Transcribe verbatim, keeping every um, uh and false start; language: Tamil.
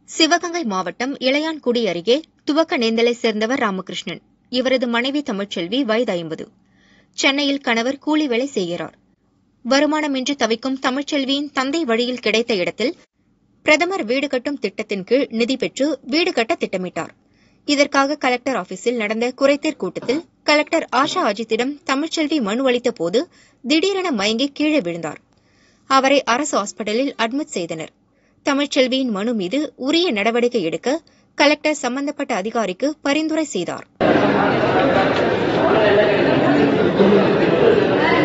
சிவகங்கை மாவட்டம் இளையான்குடி அருகே துவக்க நேந்தலை சேர்ந்தவர் ராமகிருஷ்ணன். இவரது மனைவி தமிழ்ச்செல்வி வயது ஐம்பது. சென்னையில் கணவர் கூலி வேலை செய்கிறார். வருமானமின்றி தவிக்கும் தமிழ்ச்செல்வியின் தந்தை வழியில் கிடைத்த இடத்தில் பிரதமர் வீடு கட்டும் திட்டத்தின் கீழ் நிதி பெற்று வீடு கட்ட திட்டமிட்டார். இதற்காக கலெக்டர் ஆபீஸில் நடந்த குறைதீர் கூட்டத்தில் கலெக்டர் ஆஷா அஜித்திடம் தமிழ்ச்செல்வி மனு அளித்த போது திடீரென மயங்கி கீழே விழுந்தார். அவரை அரசு ஹாஸ்பிட்டலில் அட்மிட் செய்தனர். தமிழ்ச்செல்வியின் மனு மீது உரிய நடவடிக்கை எடுக்க கலெக்டர் சம்பந்தப்பட்ட அதிகாரிக்கு பரிந்துரை செய்தார்.